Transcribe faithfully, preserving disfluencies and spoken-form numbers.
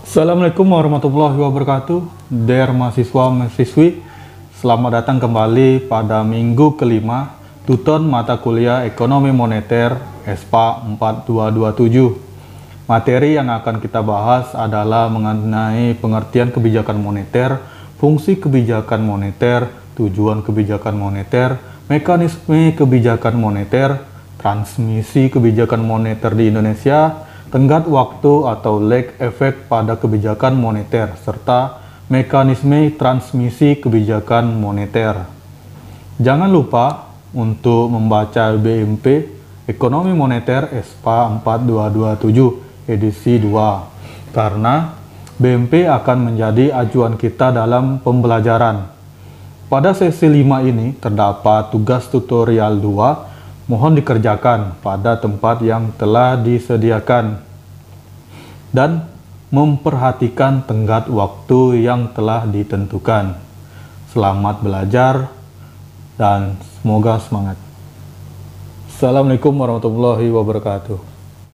Assalamualaikum warahmatullahi wabarakatuh. Dear mahasiswa mahasiswi, selamat datang kembali pada minggu kelima tuton mata kuliah Ekonomi Moneter S P A empat dua dua tujuh. Materi yang akan kita bahas adalah mengenai pengertian kebijakan moneter, fungsi kebijakan moneter, tujuan kebijakan moneter, mekanisme kebijakan moneter, transmisi kebijakan moneter di Indonesia, tenggat waktu atau lag effect pada kebijakan moneter, serta mekanisme transmisi kebijakan moneter. Jangan lupa untuk membaca B M P Ekonomi Moneter S P A empat dua dua tujuh edisi dua, karena B M P akan menjadi acuan kita dalam pembelajaran. Pada sesi lima ini terdapat tugas tutorial dua, mohon dikerjakan pada tempat yang telah disediakan dan memperhatikan tenggat waktu yang telah ditentukan. Selamat belajar dan semoga semangat. Assalamualaikum warahmatullahi wabarakatuh.